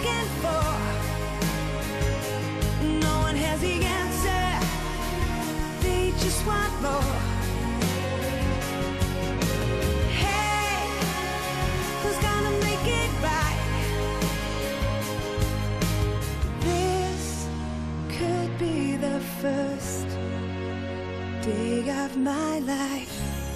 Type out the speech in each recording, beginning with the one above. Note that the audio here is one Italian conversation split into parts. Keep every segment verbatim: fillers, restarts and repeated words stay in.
begging for. No one has the answer. They just want more. Hey, who's gonna make it right? This could be the first day of my life.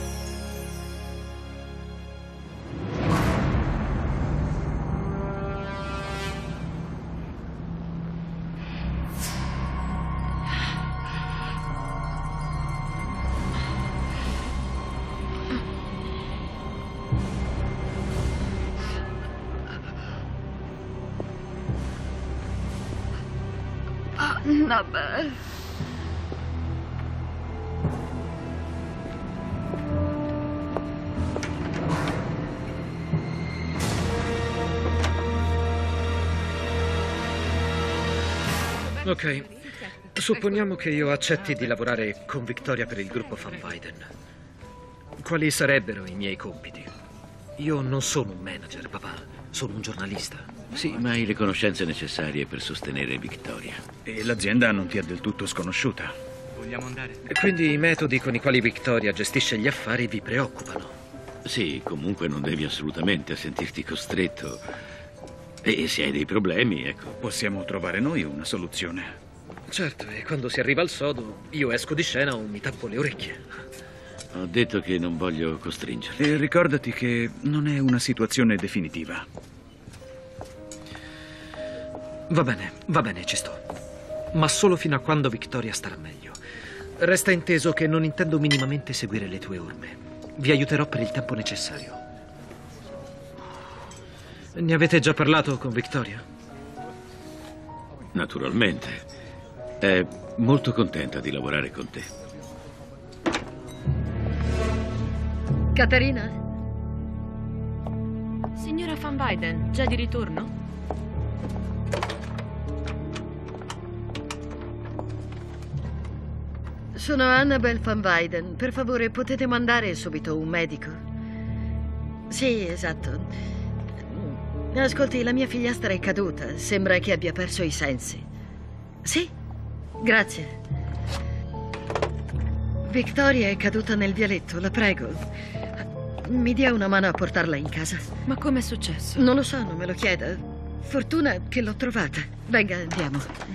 Annabelle. Ok, supponiamo che io accetti di lavorare con Victoria per il gruppo Van Weyden. Quali sarebbero i miei compiti? Io non sono un manager, papà, sono un giornalista. Sì, ma hai le conoscenze necessarie per sostenere Victoria. E l'azienda non ti è del tutto sconosciuta. Vogliamo andare? E quindi i metodi con i quali Victoria gestisce gli affari vi preoccupano? Sì, comunque non devi assolutamente sentirti costretto. E se hai dei problemi, ecco. Possiamo trovare noi una soluzione. Certo, e quando si arriva al sodo, io esco di scena o mi tappo le orecchie. Ho detto che non voglio costringerti. E ricordati che non è una situazione definitiva. Va bene, va bene, ci sto. Ma solo fino a quando Victoria starà meglio. Resta inteso che non intendo minimamente seguire le tue orme. Vi aiuterò per il tempo necessario. Ne avete già parlato con Victoria? Naturalmente. È molto contenta di lavorare con te. Caterina? Signora Van Weyden, già di ritorno? Sono Annabelle Van Weyden. Per favore, potete mandare subito un medico? Sì, esatto. Ascolti, la mia figliastra è caduta. Sembra che abbia perso i sensi. Sì, grazie. Victoria è caduta nel vialetto, la prego. Mi dia una mano a portarla in casa. Ma com'è successo? Non lo so, non me lo chieda. Fortuna che l'ho trovata. Venga, andiamo.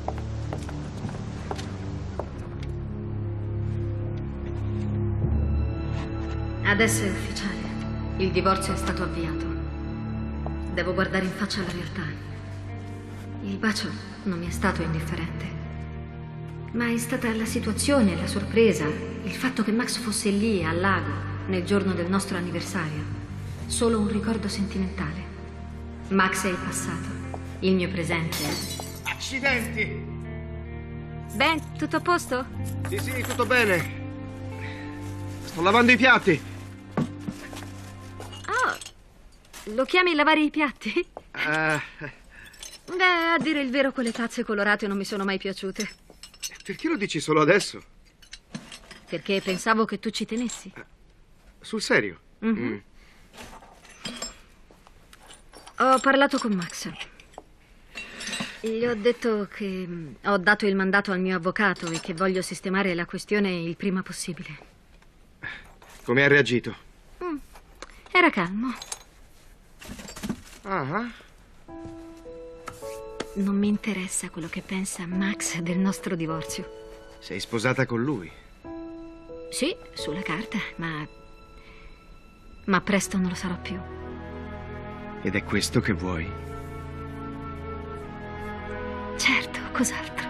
Adesso è ufficiale. Il divorzio è stato avviato. Devo guardare in faccia la realtà. Il bacio non mi è stato indifferente. Ma è stata la situazione, la sorpresa, il fatto che Max fosse lì, al lago, nel giorno del nostro anniversario. Solo un ricordo sentimentale. Max è il passato. Il mio presente è... Accidenti! Ben, tutto a posto? Sì, sì, tutto bene. Sto lavando i piatti. Oh, lo chiami lavare i piatti? Uh, Beh, a dire il vero, quelle tazze colorate non mi sono mai piaciute. Perché lo dici solo adesso? Perché pensavo che tu ci tenessi. Uh, sul serio? Mm-hmm. Mm. Ho parlato con Max. Gli ho detto che ho dato il mandato al mio avvocato e che voglio sistemare la questione il prima possibile. Come ha reagito? Mm. Era calmo. Ah. Non mi interessa quello che pensa Max del nostro divorzio. Sei sposata con lui? Sì, sulla carta, ma... ma presto non lo sarò più. Ed è questo che vuoi? Certo, cos'altro?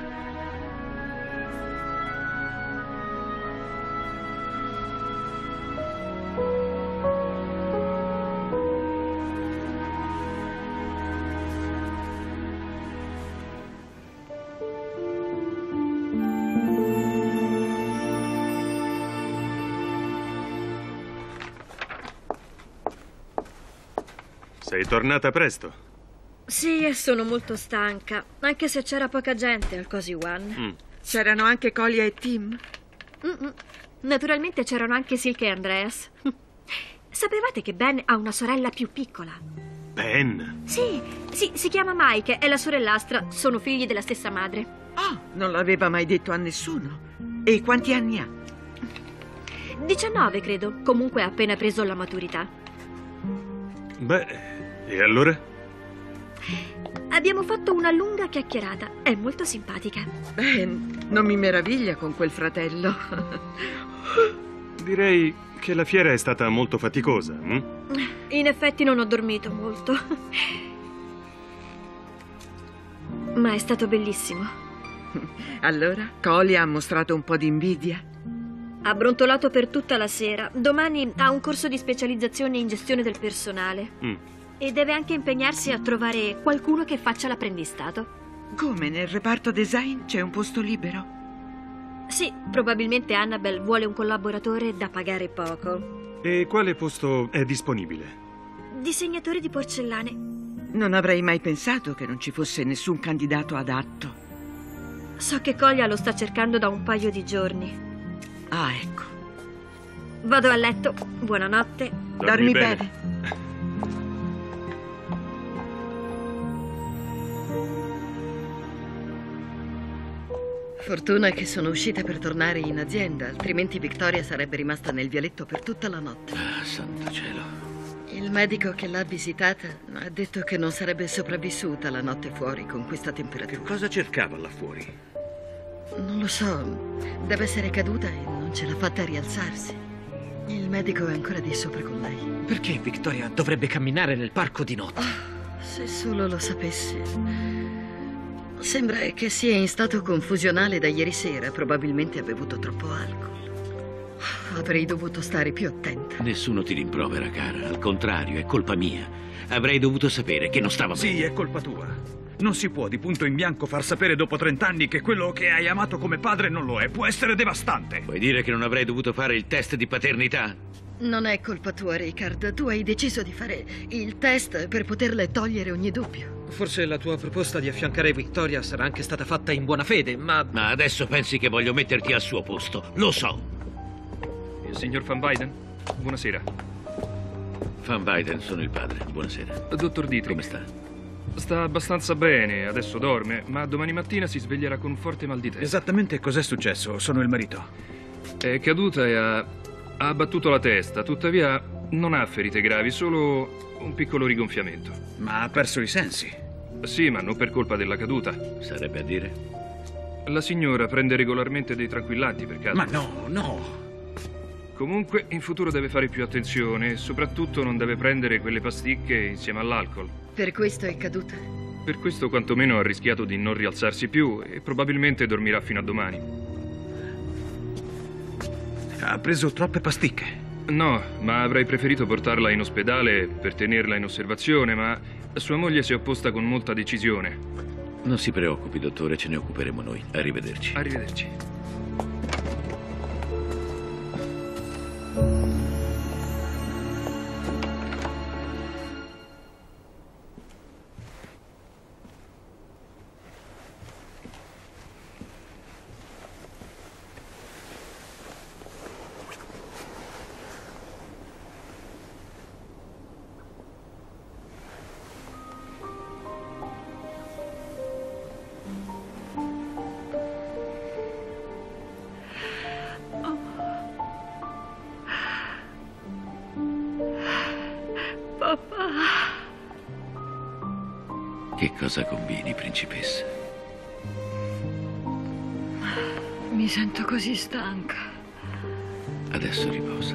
Sei tornata presto? Sì, e sono molto stanca, anche se c'era poca gente al Cozy One. Mm. C'erano anche Collia e Tim? Mm-mm. Naturalmente c'erano anche Silke e Andreas. Sapevate che Ben ha una sorella più piccola? Ben? Sì, sì, si chiama Mike, è la sorellastra, sono figli della stessa madre. Oh, non l'aveva mai detto a nessuno. E quanti anni ha? diciannove, credo. Comunque ha appena preso la maturità. Beh, e allora? Abbiamo fatto una lunga chiacchierata. È molto simpatica. Beh, non mi meraviglia con quel fratello. Direi che la fiera è stata molto faticosa. Hm? In effetti non ho dormito molto. Ma è stato bellissimo. Allora, Collie ha mostrato un po' di invidia? Ha brontolato per tutta la sera. Domani ha un corso di specializzazione in gestione del personale. Mm. E deve anche impegnarsi a trovare qualcuno che faccia l'apprendistato. Come, nel reparto design c'è un posto libero? Sì, probabilmente Annabelle vuole un collaboratore da pagare poco. E quale posto è disponibile? Disegnatore di porcellane. Non avrei mai pensato che non ci fosse nessun candidato adatto. So che Collia lo sta cercando da un paio di giorni. Ah, ecco. Vado a letto. Buonanotte. Dormi, Dormi bene. bene. Fortuna che sono uscita per tornare in azienda, altrimenti Victoria sarebbe rimasta nel vialetto per tutta la notte. Ah, santo cielo. Il medico che l'ha visitata ha detto che non sarebbe sopravvissuta la notte fuori con questa temperatura. Che cosa cercava là fuori? Non lo so, deve essere caduta e non ce l'ha fatta rialzarsi. Il medico è ancora di sopra con lei. Perché Victoria dovrebbe camminare nel parco di notte? Oh, se solo lo sapessi. Sembra che sia in stato confusionale da ieri sera, probabilmente ha bevuto troppo alcol. Avrei dovuto stare più attenta. Nessuno ti rimprovera, cara. Al contrario, è colpa mia. Avrei dovuto sapere che non stava bene. Sì, è colpa tua. Non si può di punto in bianco far sapere dopo trent'anni che quello che hai amato come padre non lo è. Può essere devastante. Vuoi dire che non avrei dovuto fare il test di paternità? Non è colpa tua, Richard. Tu hai deciso di fare il test per poterle togliere ogni dubbio. Forse la tua proposta di affiancare Victoria sarà anche stata fatta in buona fede, ma... Ma adesso pensi che voglio metterti al suo posto. Lo so. Il signor Van Weyden? Buonasera. Van Weyden, sono il padre. Buonasera. Dottor Dietrich. Come sta? Sta abbastanza bene, adesso dorme, ma domani mattina si sveglierà con un forte mal di testa. Esattamente cos'è successo? Sono il marito. È caduta e ha... ha abbattuto la testa, tuttavia non ha ferite gravi, solo un piccolo rigonfiamento. Ma ha perso i sensi? Sì, ma non per colpa della caduta. Sarebbe a dire? La signora prende regolarmente dei tranquillanti per caso? Ma no, no. Comunque, in futuro deve fare più attenzione e soprattutto non deve prendere quelle pasticche insieme all'alcol. Per questo è caduta? Per questo quantomeno ha rischiato di non rialzarsi più e probabilmente dormirà fino a domani. Ha preso troppe pasticche? No, ma avrei preferito portarla in ospedale per tenerla in osservazione, ma sua moglie si è opposta con molta decisione. Non si preoccupi, dottore, ce ne occuperemo noi. Arrivederci. Arrivederci. Che cosa combini, principessa? Mi sento così stanca. Adesso riposa.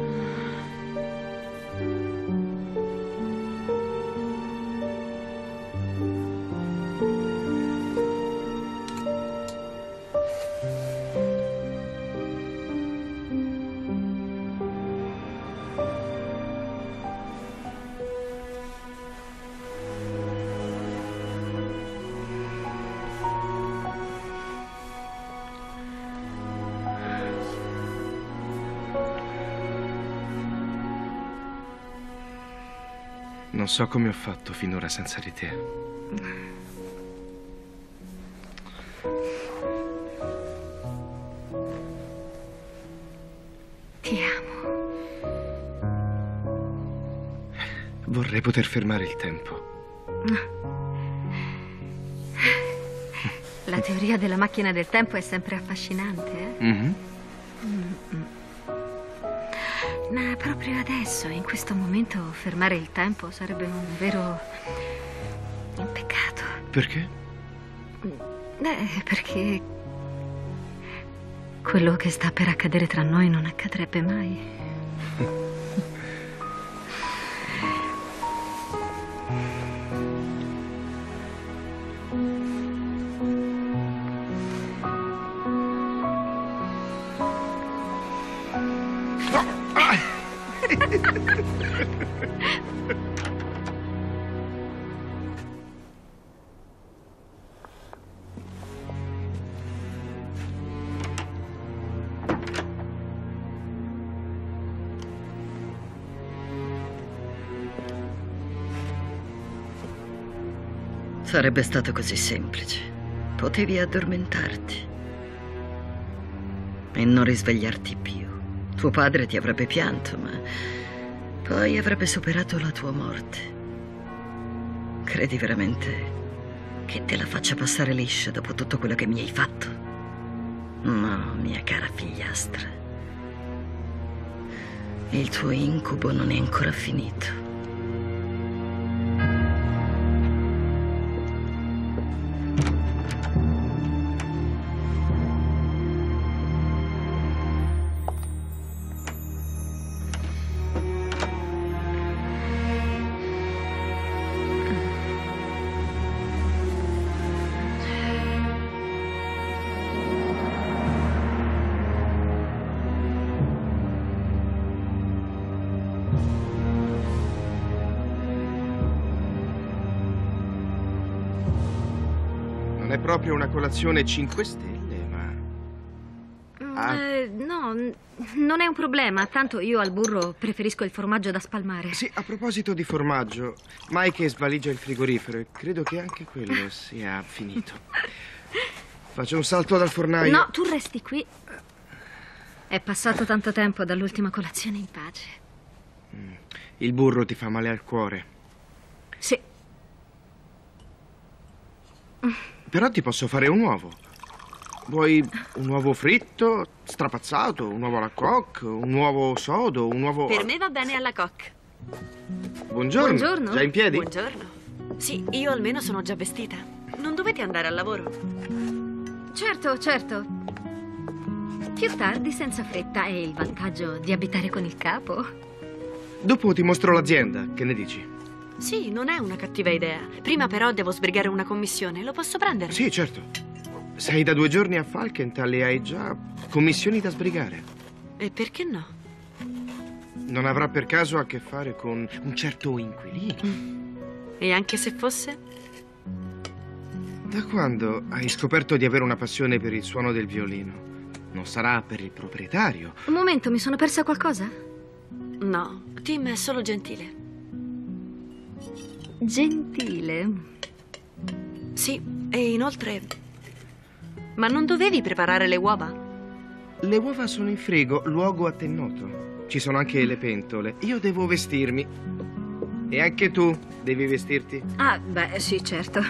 Non so come ho fatto finora senza di te. Ti amo. Vorrei poter fermare il tempo. La teoria della macchina del tempo è sempre affascinante, eh? Mm-hmm. Mm-mm. Ma proprio adesso, in questo momento, fermare il tempo sarebbe un vero... un peccato. Perché? Beh, perché... quello che sta per accadere tra noi non accadrebbe mai. Sarebbe stato così semplice. Potevi addormentarti e non risvegliarti più. Tuo padre ti avrebbe pianto, ma poi avrebbe superato la tua morte. Credi veramente che te la faccia passare liscia dopo tutto quello che mi hai fatto? No, mia cara figliastra. Il tuo incubo non è ancora finito. Non è proprio una colazione cinque stelle, ma... Ah. Eh, no, n- non è un problema. Tanto io al burro preferisco il formaggio da spalmare. Sì, a proposito di formaggio, Mike svaligia il frigorifero e credo che anche quello sia finito. Faccio un salto dal fornaio. No, tu resti qui. È passato tanto tempo dall'ultima colazione in pace. Il burro ti fa male al cuore. Sì. Però ti posso fare un uovo. Vuoi un uovo fritto, strapazzato, un uovo alla coque, un uovo sodo, un uovo... Per me va bene alla coque. Buongiorno. Buongiorno. Già in piedi? Buongiorno. Sì, io almeno sono già vestita. Non dovete andare al lavoro? Certo, certo. Più tardi, senza fretta, è il vantaggio di abitare con il capo. Dopo ti mostro l'azienda, che ne dici? Sì, non è una cattiva idea. Prima però devo sbrigare una commissione. Lo posso prendere? Sì, certo. Sei da due giorni a Falkenthal e hai già commissioni da sbrigare. E perché no? Non avrà per caso a che fare con un certo inquilino? Mm. E anche se fosse? Da quando hai scoperto di avere una passione per il suono del violino? Non sarà per il proprietario? Un momento, mi sono persa qualcosa? No, Tim è solo gentile. Gentile? Sì, e inoltre... Ma non dovevi preparare le uova? Le uova sono in frigo, luogo a te noto. Ci sono anche le pentole. Io devo vestirmi. E anche tu devi vestirti? Ah, beh, sì, certo.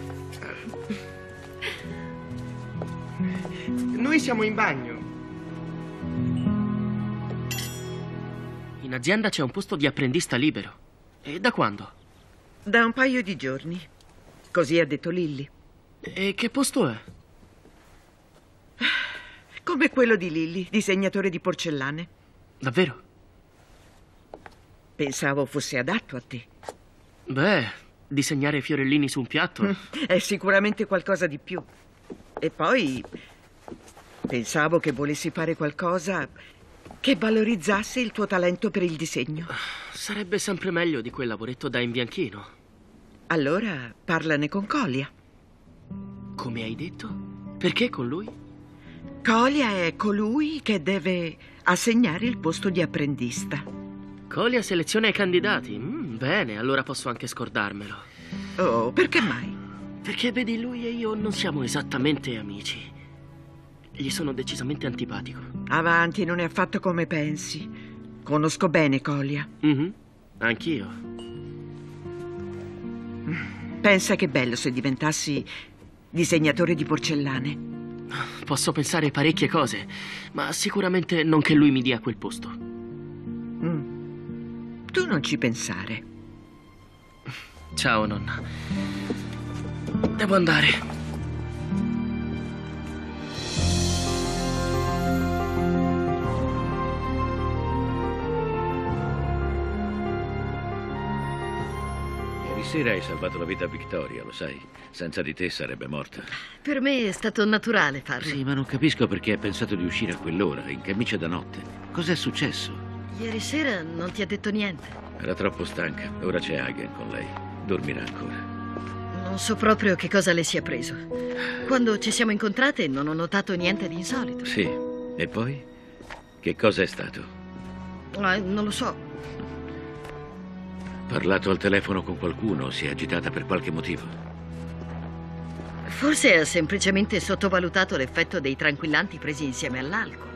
Noi siamo in bagno. In azienda c'è un posto di apprendista libero. E da quando? Da un paio di giorni. Così ha detto Lilly. E che posto è? Come quello di Lilly, disegnatore di porcellane. Davvero? Pensavo fosse adatto a te. Beh, disegnare fiorellini su un piatto... È sicuramente qualcosa di più. E poi... pensavo che volessi fare qualcosa che valorizzasse il tuo talento per il disegno. Sarebbe sempre meglio di quel lavoretto da imbianchino. Allora parlane con Colia. Come hai detto? Perché con lui? Colia è colui che deve assegnare il posto di apprendista. Colia seleziona i candidati. Mm, bene, allora posso anche scordarmelo. Oh, perché mai? Perché vedi, lui e io non siamo esattamente amici. Gli sono decisamente antipatico. Avanti, non è affatto come pensi. Conosco bene Colia. Mm-hmm. Anch'io. Pensa che bello se diventassi disegnatore di porcellane. Posso pensare parecchie cose, ma sicuramente non che lui mi dia quel posto. Mm. Tu non ci pensare. Ciao, nonna. Devo andare. Ieri sera hai salvato la vita a Victoria, lo sai? Senza di te sarebbe morta. Per me è stato naturale farlo. Sì, ma non capisco perché hai pensato di uscire a quell'ora, in camicia da notte. Cos'è successo? Ieri sera non ti ha detto niente. Era troppo stanca. Ora c'è Hagen con lei. Dormirà ancora. Non so proprio che cosa le sia preso. Quando ci siamo incontrate non ho notato niente di insolito. Sì. E poi? Che cosa è stato? Eh, non lo so. Parlato al telefono con qualcuno? Si è agitata per qualche motivo? Forse ha semplicemente sottovalutato l'effetto dei tranquillanti presi insieme all'alcol.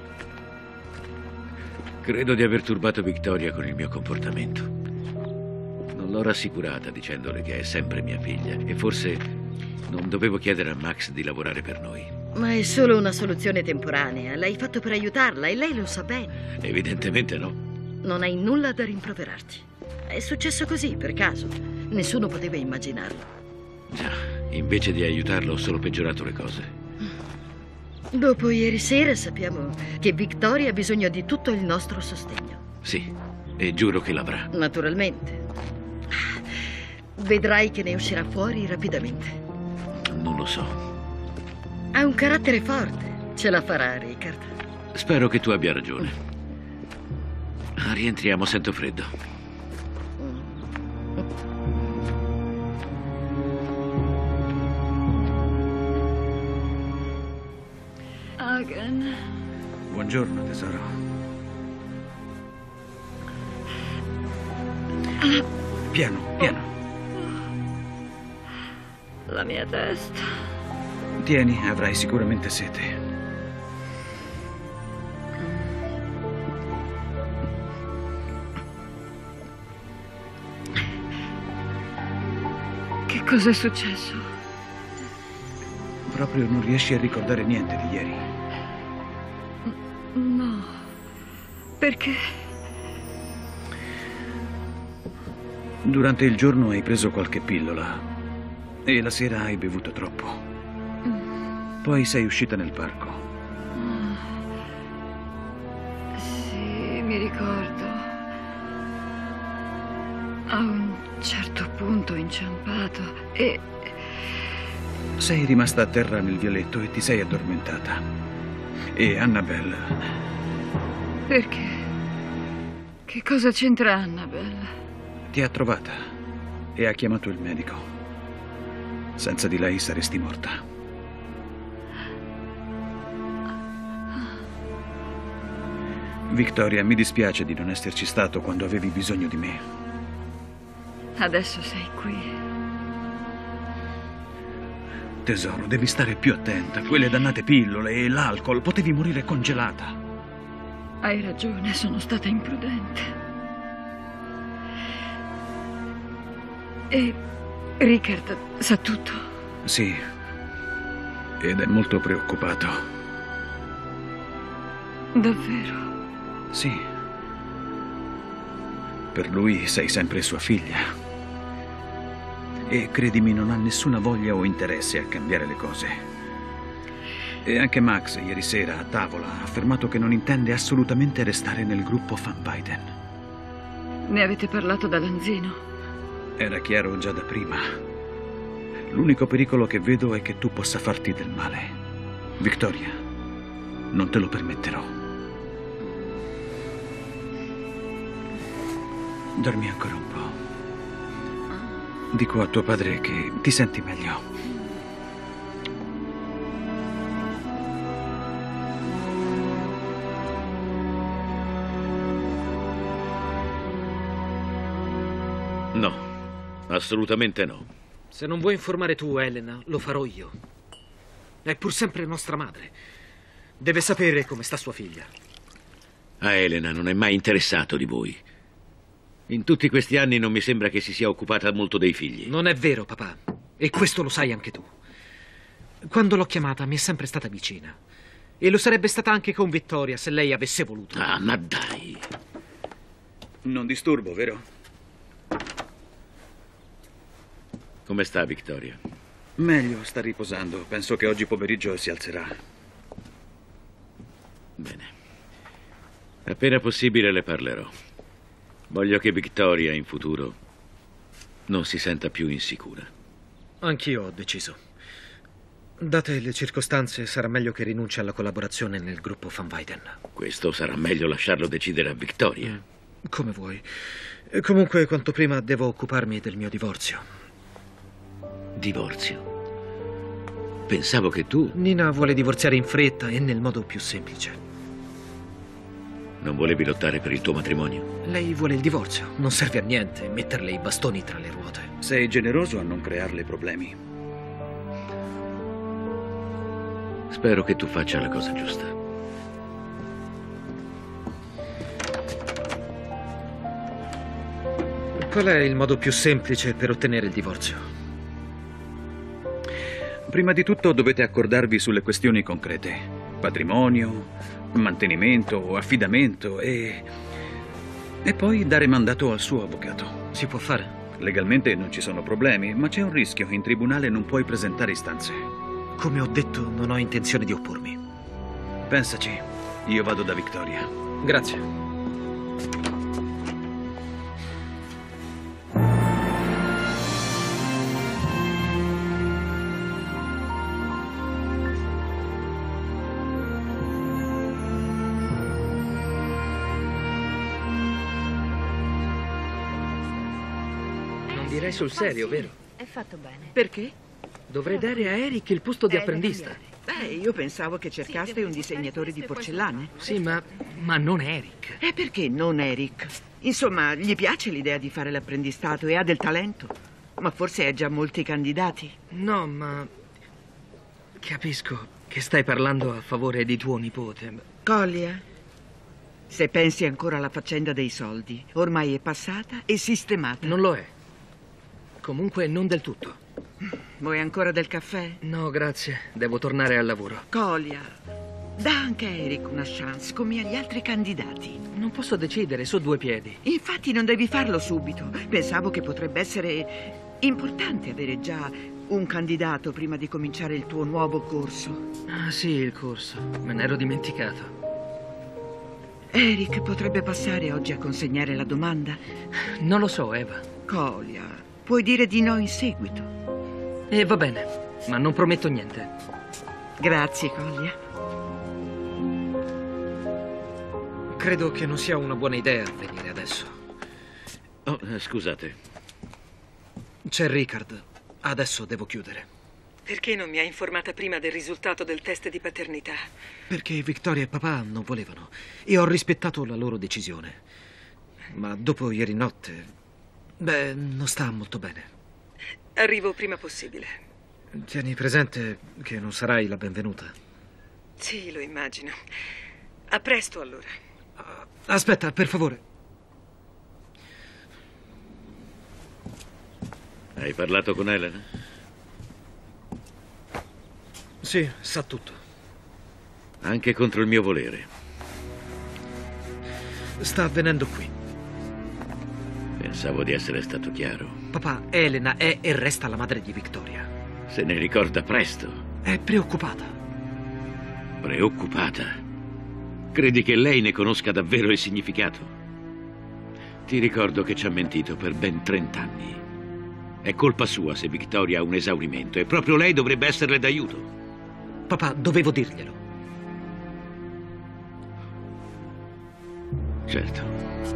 Credo di aver turbato Victoria con il mio comportamento. Non l'ho rassicurata dicendole che è sempre mia figlia e forse non dovevo chiedere a Max di lavorare per noi. Ma è solo una soluzione temporanea. L'hai fatto per aiutarla e lei lo sa bene. Evidentemente no. Non hai nulla da rimproverarti. È successo così, per caso. Nessuno poteva immaginarlo. Già, invece di aiutarlo ho solo peggiorato le cose. Dopo ieri sera sappiamo che Victoria ha bisogno di tutto il nostro sostegno. Sì, e giuro che l'avrà. Naturalmente. Vedrai che ne uscirà fuori rapidamente. Non lo so. Ha un carattere forte. Ce la farà, Richard. Spero che tu abbia ragione. Rientriamo, sento freddo. Hagen. Buongiorno, tesoro. Piano, piano. La mia testa. Tieni, avrai sicuramente sete. Che cos'è successo? Proprio non riesci a ricordare niente di ieri. No. Perché? Durante il giorno hai preso qualche pillola e la sera hai bevuto troppo. Poi sei uscita nel parco. Sì, mi ricordo. A un certo punto ho inciampato e... Sei rimasta a terra nel vialetto e ti sei addormentata. E Annabelle... Perché? Che cosa c'entra Annabelle? ti ha trovata e ha chiamato il medico. Senza di lei saresti morta. Victoria, mi dispiace di non esserci stato quando avevi bisogno di me. Adesso sei qui. Tesoro, devi stare più attenta. Quelle dannate pillole e l'alcol, potevi morire congelata. Hai ragione, sono stata imprudente. E Richard sa tutto? Sì, ed è molto preoccupato. Davvero? Sì. Per lui sei sempre sua figlia. E credimi, non ha nessuna voglia o interesse a cambiare le cose. E anche Max, ieri sera a tavola, ha affermato che non intende assolutamente restare nel gruppo Van Weyden. Ne avete parlato da Lanzino? Era chiaro già da prima. L'unico pericolo che vedo è che tu possa farti del male. Victoria, non te lo permetterò. Dormi ancora un po'. Dico a tuo padre che ti senti meglio. No, assolutamente no. Se non vuoi informare tu, Elena, lo farò io. È pur sempre nostra madre. Deve sapere come sta sua figlia. A Elena non è mai interessato di voi. In tutti questi anni non mi sembra che si sia occupata molto dei figli. Non è vero, papà. E questo lo sai anche tu. Quando l'ho chiamata mi è sempre stata vicina. E lo sarebbe stata anche con Vittoria se lei avesse voluto. Ah, ma dai. Non disturbo, vero? Come sta Victoria? Meglio, sta riposando. Penso che oggi pomeriggio si alzerà. Bene. Appena possibile le parlerò. Voglio che Victoria in futuro non si senta più insicura. Anch'io ho deciso. Date le circostanze, sarà meglio che rinunci alla collaborazione nel gruppo Van Weyden. Questo sarà meglio lasciarlo decidere a Victoria. Mm, come vuoi. E comunque, quanto prima devo occuparmi del mio divorzio. Divorzio? Pensavo che tu... Nina vuole divorziare in fretta e nel modo più semplice. Non volevi lottare per il tuo matrimonio? Lei vuole il divorzio. Non serve a niente metterle i bastoni tra le ruote. Sei generoso a non crearle problemi. Spero che tu faccia la cosa giusta. Qual è il modo più semplice per ottenere il divorzio? Prima di tutto dovete accordarvi sulle questioni concrete. Patrimonio, mantenimento, affidamento e... e poi dare mandato al suo avvocato. Si può fare? Legalmente non ci sono problemi, ma c'è un rischio. In tribunale non puoi presentare istanze. Come ho detto, non ho intenzione di oppormi. Pensaci. Io vado da Victoria. Grazie. Non direi sul serio, vero? È fatto bene. Perché? Dovrei dare a Eric il posto di apprendista. Beh, io pensavo che cercaste un disegnatore di porcellane. Sì, ma, ma non Eric. E perché non Eric? Insomma, gli piace l'idea di fare l'apprendistato e ha del talento. Ma forse hai già molti candidati. No, ma... Capisco che stai parlando a favore di tuo nipote. Collia, se pensi ancora alla faccenda dei soldi, ormai è passata e sistemata. Non lo è. Comunque non del tutto. Vuoi ancora del caffè? No, grazie. Devo tornare al lavoro. Collia, dà anche a Eric una chance, come agli altri candidati. Non posso decidere su due piedi. Infatti non devi farlo subito. Pensavo che potrebbe essere importante avere già un candidato prima di cominciare il tuo nuovo corso. Ah, sì, il corso. Me ne ero dimenticato. Eric potrebbe passare oggi a consegnare la domanda? Non lo so, Eva. Collia, puoi dire di no in seguito. E va bene, ma non prometto niente. Grazie, Collia. Credo che non sia una buona idea venire adesso. Oh, scusate. C'è Richard. Adesso devo chiudere. Perché non mi ha informata prima del risultato del test di paternità? Perché Victoria e papà non volevano. E ho rispettato la loro decisione. Ma dopo ieri notte... Beh, non sta molto bene. Arrivo prima possibile. Tieni presente che non sarai la benvenuta. Sì, lo immagino. A presto, allora. Aspetta, per favore. Hai parlato con Elena? Sì, sa tutto. Anche contro il mio volere. Sta avvenendo qui. Pensavo di essere stato chiaro. Papà, Elena è e resta la madre di Victoria. Se ne ricorda presto. È preoccupata. Preoccupata? Credi che lei ne conosca davvero il significato? Ti ricordo che ci ha mentito per ben trent'anni. È colpa sua se Victoria ha un esaurimento e proprio lei dovrebbe esserle d'aiuto. Papà, dovevo dirglielo. Certo.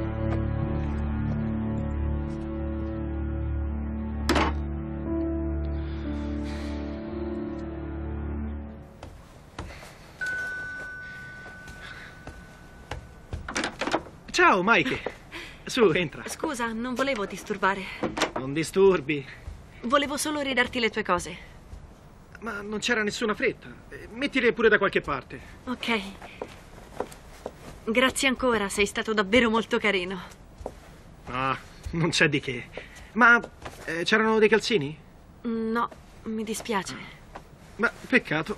Ciao, Mikey. Su, entra. Scusa, non volevo disturbare. Non disturbi. Volevo solo ridarti le tue cose. Ma non c'era nessuna fretta. Mettile pure da qualche parte. Ok. Grazie ancora, sei stato davvero molto carino. Ah, non c'è di che. Ma eh, c'erano dei calzini? No, mi dispiace. Ma peccato.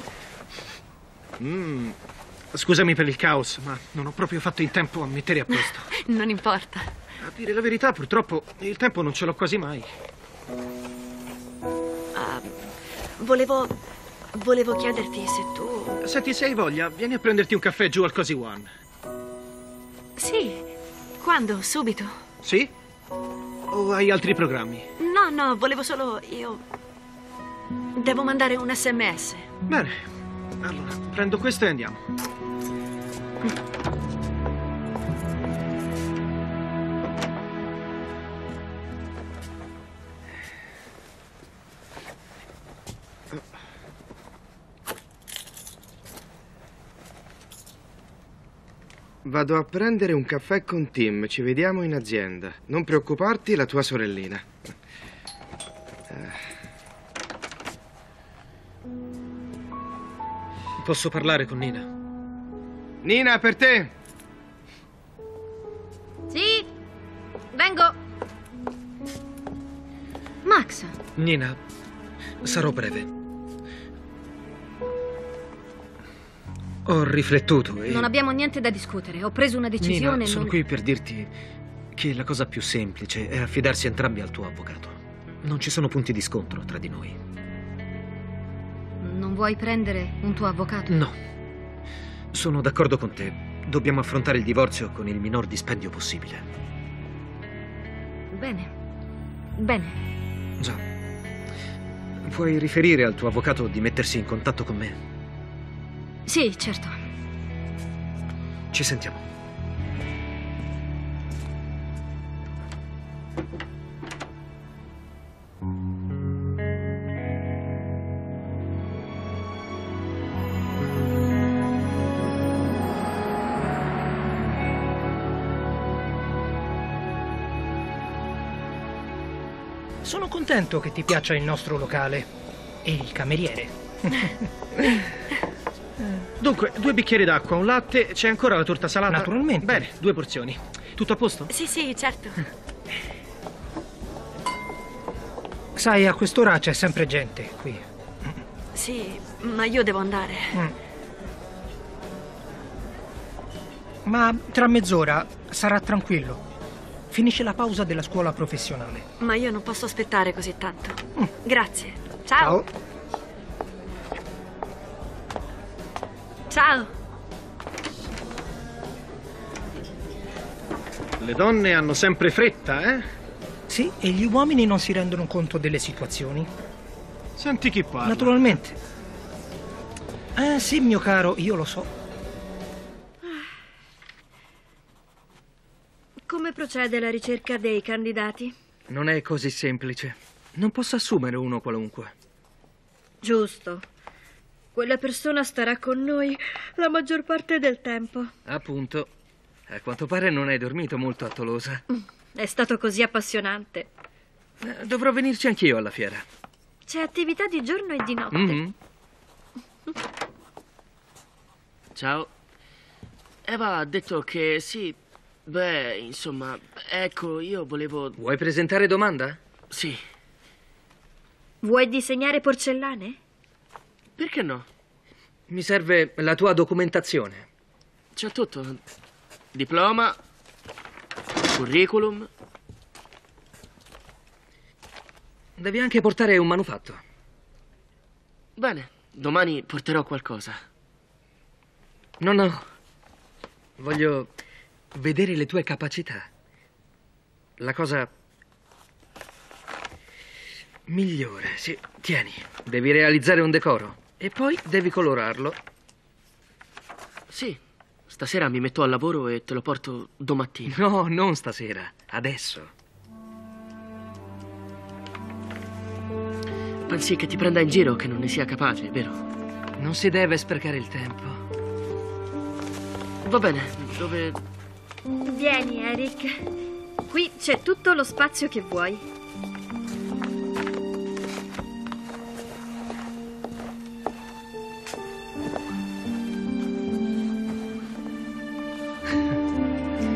Mm. Scusami per il caos, ma non ho proprio fatto in tempo a mettere a posto. Non importa. A dire la verità, purtroppo, il tempo non ce l'ho quasi mai. Uh, volevo... volevo chiederti se tu... Senti, se hai voglia, vieni a prenderti un caffè giù al Cozy One. Sì. Quando? Subito? Sì? O hai altri programmi? No, no, volevo solo... io... devo mandare un sms. Bene. Allora, prendo questo e andiamo. Vado a prendere un caffè con Tim. Ci vediamo in azienda. Non preoccuparti, la tua sorellina. Posso parlare con Nina? Nina, per te! Sì, vengo. Max. Nina, sarò breve. Ho riflettuto e... Non abbiamo niente da discutere. Ho preso una decisione. Nina, sono non... qui per dirti che la cosa più semplice è affidarsi entrambi al tuo avvocato. Non ci sono punti di scontro tra di noi. Non vuoi prendere un tuo avvocato? No. Sono d'accordo con te. Dobbiamo affrontare il divorzio con il minor dispendio possibile. Bene. Bene. Già. Puoi riferire al tuo avvocato di mettersi in contatto con me? Sì, certo. Ci sentiamo. Sono contento che ti piaccia il nostro locale e il cameriere. Dunque, due bicchieri d'acqua, un latte, c'è ancora la torta salata? Naturalmente. Bene, due porzioni. Tutto a posto? Sì, sì, certo. Sai, a quest'ora c'è sempre gente qui. Sì, ma io devo andare. Mm. Ma tra mezz'ora sarà tranquillo. Finisce la pausa della scuola professionale. Ma io non posso aspettare così tanto. Mm. Grazie. Ciao. Ciao. Ciao. Le donne hanno sempre fretta, eh? Sì, e gli uomini non si rendono conto delle situazioni. Senti chi parla. Naturalmente. Eh sì, mio caro, io lo so. Come procede la ricerca dei candidati? Non è così semplice. Non posso assumere uno qualunque. Giusto. Quella persona starà con noi la maggior parte del tempo. Appunto. A quanto pare non hai dormito molto a Tolosa. È stato così appassionante. Eh, dovrò venirci anch'io alla fiera. C'è attività di giorno e di notte. Mm-hmm. Ciao. Eva ha detto che sì. Beh, insomma, ecco, io volevo... Vuoi presentare domanda? Sì. Vuoi disegnare porcellane? Perché no? Mi serve la tua documentazione. C'è tutto. Diploma, curriculum. Devi anche portare un manufatto. Bene, domani porterò qualcosa. No, no. Voglio vedere le tue capacità. La cosa migliore, sì. Tieni, devi realizzare un decoro e poi devi colorarlo. Sì, stasera mi metto al lavoro e te lo porto domattina. No, non stasera, adesso. Pensi che ti prenda in giro, che non ne sia capace, vero? Non si deve sprecare il tempo. Va bene, dove... Vieni, Eric. Qui c'è tutto lo spazio che vuoi.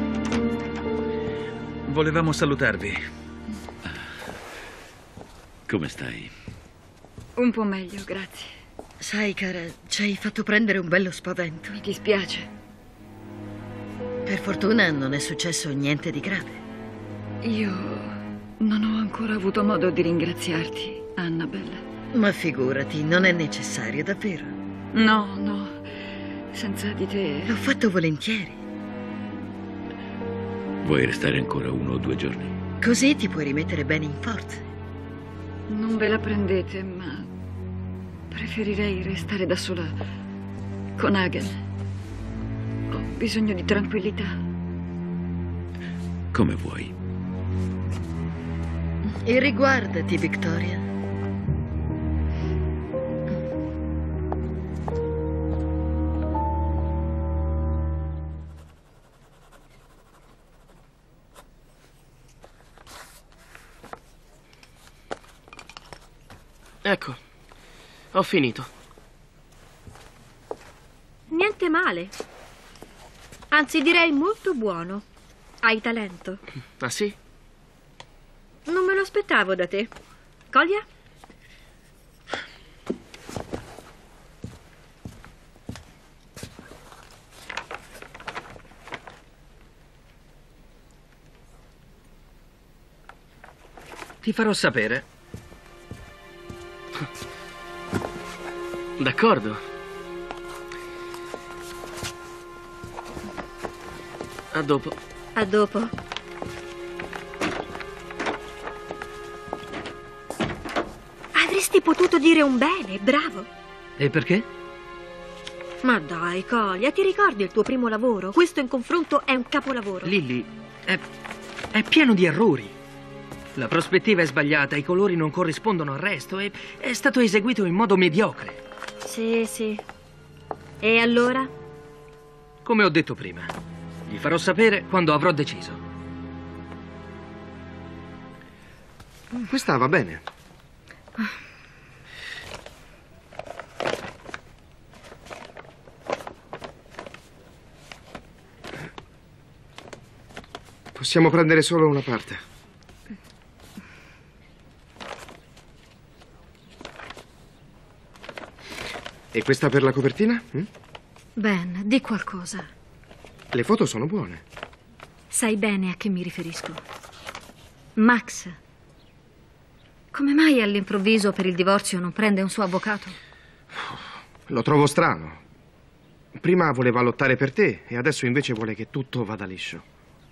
Volevamo salutarvi. Come stai? Un po' meglio, grazie. Sai, cara, ci hai fatto prendere un bello spavento. Mi dispiace. Per fortuna non è successo niente di grave. Io non ho ancora avuto modo di ringraziarti, Annabelle. Ma figurati, non è necessario, davvero. No, no. Senza di te... L'ho fatto volentieri. Vuoi restare ancora uno o due giorni? Così ti puoi rimettere bene in forze. Non ve la prendete, ma preferirei restare da sola con Hagen. Ho bisogno di tranquillità. Come vuoi. E riguardati, Victoria. Ecco, ho finito. Niente male. Anzi, direi molto buono. Hai talento. Ah sì? Non me lo aspettavo da te. Coglia? Ti farò sapere. D'accordo. A dopo. A dopo. Avresti potuto dire un bene, bravo. E perché? Ma dai, Collia, ti ricordi il tuo primo lavoro? Questo in confronto è un capolavoro. Lily, è, è pieno di errori. La prospettiva è sbagliata, i colori non corrispondono al resto e è stato eseguito in modo mediocre. Sì, sì. E allora? Come ho detto prima, gli farò sapere quando avrò deciso. Questa va bene. Possiamo prendere solo una parte. E questa per la copertina? Hm? Ben, di qualcosa. Le foto sono buone. Sai bene a che mi riferisco. Max. Come mai all'improvviso per il divorzio non prende un suo avvocato? Lo trovo strano. Prima voleva lottare per te e adesso invece vuole che tutto vada liscio.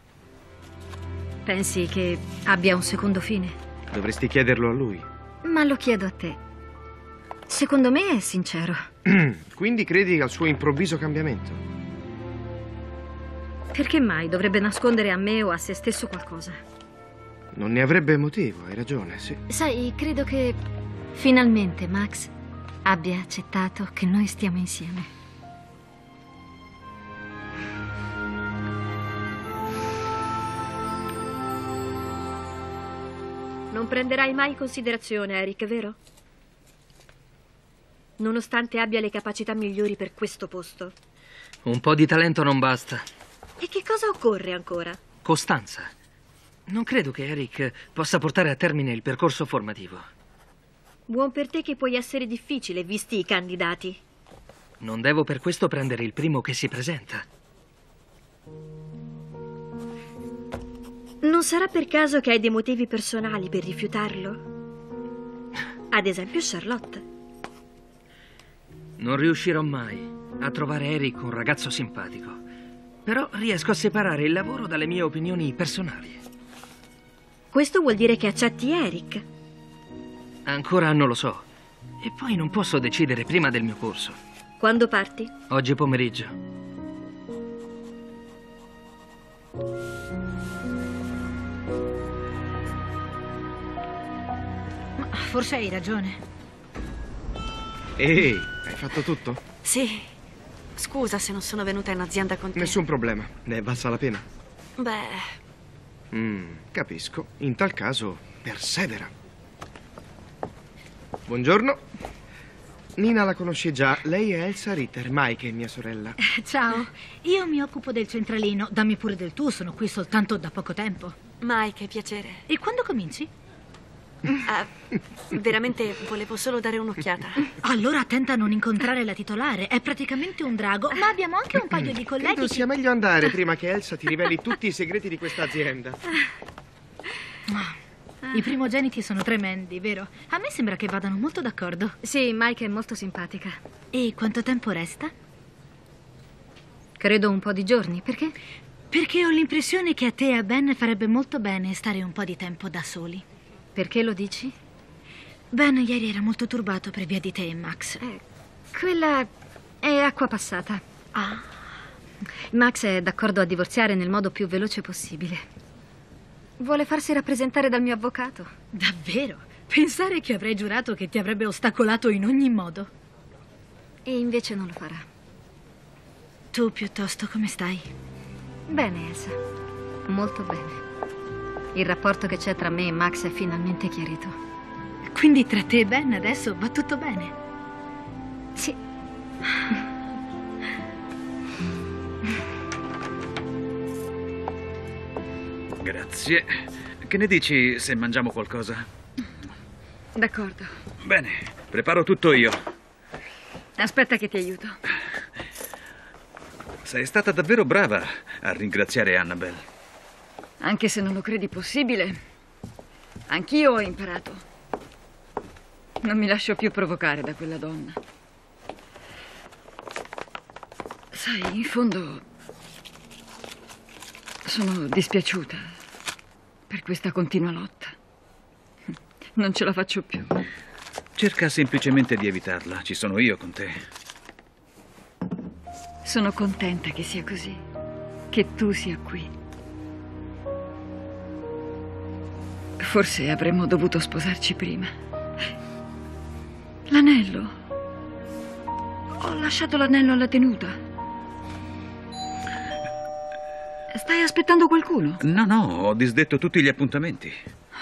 Pensi che abbia un secondo fine? Dovresti chiederlo a lui. Ma lo chiedo a te. Secondo me è sincero. Quindi credi al suo improvviso cambiamento? Perché mai dovrebbe nascondere a me o a se stesso qualcosa? Non ne avrebbe motivo, hai ragione, sì. Sai, credo che finalmente Max abbia accettato che noi stiamo insieme. Non prenderai mai in considerazione Eric, vero? Nonostante abbia le capacità migliori per questo posto. Un po' di talento non basta. E che cosa occorre ancora? Costanza. Non credo che Eric possa portare a termine il percorso formativo. Buon per te che puoi essere difficile, visti i candidati. Non devo per questo prendere il primo che si presenta. Non sarà per caso che hai dei motivi personali per rifiutarlo? Ad esempio Charlotte. Non riuscirò mai a trovare Eric un ragazzo simpatico. Però riesco a separare il lavoro dalle mie opinioni personali. Questo vuol dire che accetti Eric? Ancora non lo so. E poi non posso decidere prima del mio corso. Quando parti? Oggi pomeriggio. Ma forse hai ragione. Ehi, hai fatto tutto? Sì. Scusa se non sono venuta in azienda con te. Nessun problema, ne è valsa la pena. Beh... Mm, capisco. In tal caso, persevera. Buongiorno. Nina la conosci già. Lei è Elsa Ritter, Mike è mia sorella. Ciao, io mi occupo del centralino. Dammi pure del tu, sono qui soltanto da poco tempo. Mike, piacere. E quando cominci? Ah, veramente volevo solo dare un'occhiata. Allora attenta a non incontrare la titolare. È praticamente un drago, ma abbiamo anche un paio di colleghi. Credo sia meglio andare prima che Elsa ti riveli tutti i segreti di questa azienda. I primogeniti sono tremendi, vero? A me sembra che vadano molto d'accordo. Sì, Mike è molto simpatica. E quanto tempo resta? Credo un po' di giorni. Perché? Perché ho l'impressione che a te e a Ben farebbe molto bene stare un po' di tempo da soli. Perché lo dici? Ben ieri era molto turbato per via di te e Max. Eh, quella è acqua passata. Ah. Max è d'accordo a divorziare nel modo più veloce possibile. Vuole farsi rappresentare dal mio avvocato. Davvero? Pensare che avrei giurato che ti avrebbe ostacolato in ogni modo. E invece non lo farà. Tu piuttosto come stai? Bene, Elsa. Molto bene. Il rapporto che c'è tra me e Max è finalmente chiarito. Quindi tra te e Ben adesso va tutto bene? Sì. Grazie. Che ne dici se mangiamo qualcosa? D'accordo. Bene, preparo tutto io. Aspetta che ti aiuto. Sei stata davvero brava a ringraziare Annabelle. Anche se non lo credi possibile, anch'io ho imparato. Non mi lascio più provocare da quella donna. Sai, in fondo sono dispiaciuta per questa continua lotta. Non ce la faccio più. Cerca semplicemente di evitarla. Ci sono io con te. Sono contenta che sia così, che tu sia qui. Forse avremmo dovuto sposarci prima. L'anello. Ho lasciato l'anello alla tenuta. Stai aspettando qualcuno? No, no, ho disdetto tutti gli appuntamenti.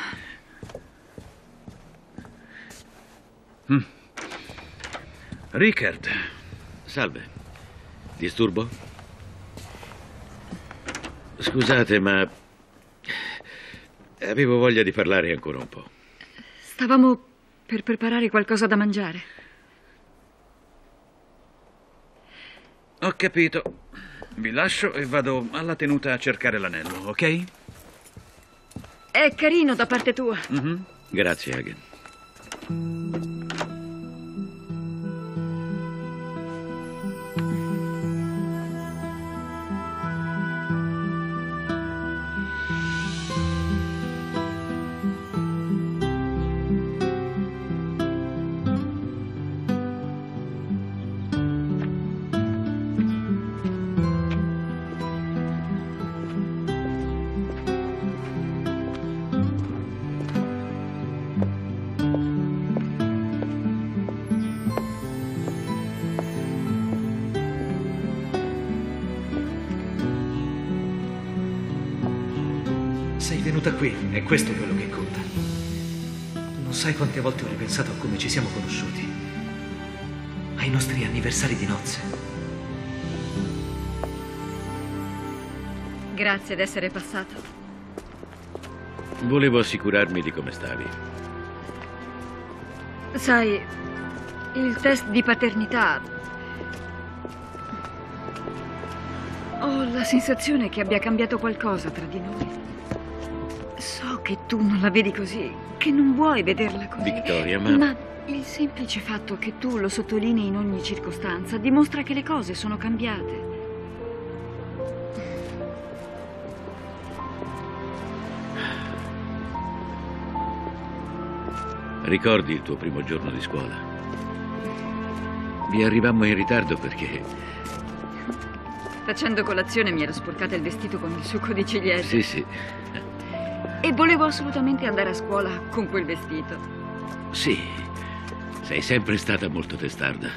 Mm. Rickard. Salve. Disturbo? Scusate, ma avevo voglia di parlare ancora un po'. Stavamo per preparare qualcosa da mangiare. Ho capito. Vi lascio e vado alla tenuta a cercare l'anello, ok? È carino da parte tua. Mm-hmm. Grazie, Hagen. Sei venuta qui, e questo è quello che conta. Non sai quante volte ho ripensato a come ci siamo conosciuti. Ai nostri anniversari di nozze. Grazie d'essere passato. Volevo assicurarmi di come stavi. Sai, il test di paternità. Ho la sensazione che abbia cambiato qualcosa tra di noi. So che tu non la vedi così, che non vuoi vederla così. Victoria, ma... Ma il semplice fatto che tu lo sottolinei in ogni circostanza dimostra che le cose sono cambiate. Ricordi il tuo primo giorno di scuola? Vi arrivammo in ritardo perché... Facendo colazione mi ero sporcata il vestito con il succo di ciliegie. Sì, sì. E volevo assolutamente andare a scuola con quel vestito. Sì, sei sempre stata molto testarda.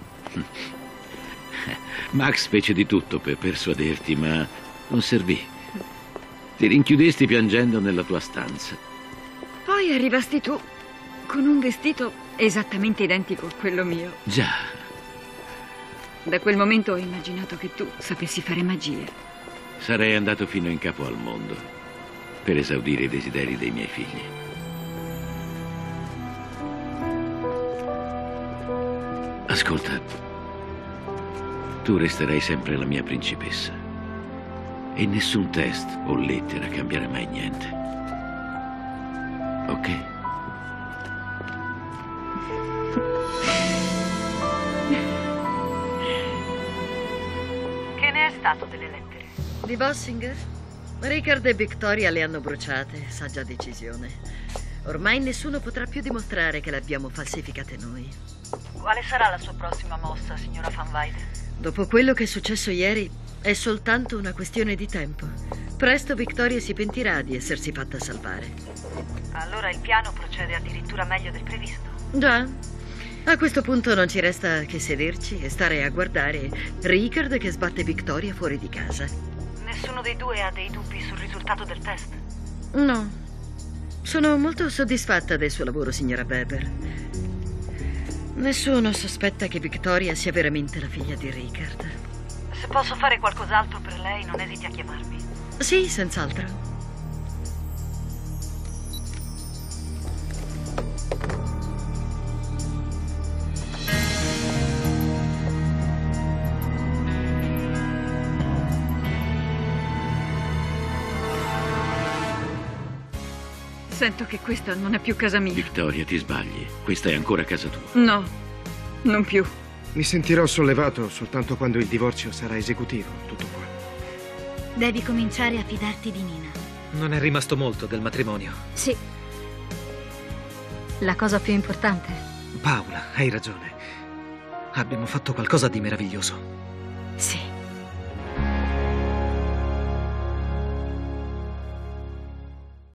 Max fece di tutto per persuaderti, ma non servì. Ti rinchiudesti piangendo nella tua stanza. Poi arrivasti tu, con un vestito esattamente identico a quello mio. Già. Da quel momento ho immaginato che tu sapessi fare magia. Sarei andato fino in capo al mondo per esaudire i desideri dei miei figli. Ascolta, tu resterai sempre la mia principessa e nessun test o lettera cambierà mai niente. Ok? Che ne è stato delle lettere? Di Bossinger? Richard e Victoria le hanno bruciate, saggia decisione. Ormai nessuno potrà più dimostrare che le abbiamo falsificate noi. Quale sarà la sua prossima mossa, signora Van Weyden? Dopo quello che è successo ieri, è soltanto una questione di tempo. Presto Victoria si pentirà di essersi fatta salvare. Allora il piano procede addirittura meglio del previsto. Già. A questo punto non ci resta che sederci e stare a guardare Richard che sbatte Victoria fuori di casa. Nessuno dei due ha dei dubbi sul risultato del test? No. Sono molto soddisfatta del suo lavoro, signora Weber. Nessuno sospetta che Victoria sia veramente la figlia di Richard. Se posso fare qualcos'altro per lei, non esiti a chiamarmi. Sì, senz'altro. Sento che questa non è più casa mia. Victoria, ti sbagli. Questa è ancora casa tua. No, non più. Mi sentirò sollevato soltanto quando il divorzio sarà esecutivo, tutto qua. Devi cominciare a fidarti di Nina. Non è rimasto molto del matrimonio. Sì. La cosa più importante. Paola, hai ragione. Abbiamo fatto qualcosa di meraviglioso. Sì.